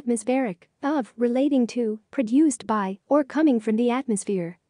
atmospheric, of, relating to, produced by, or coming from the atmosphere.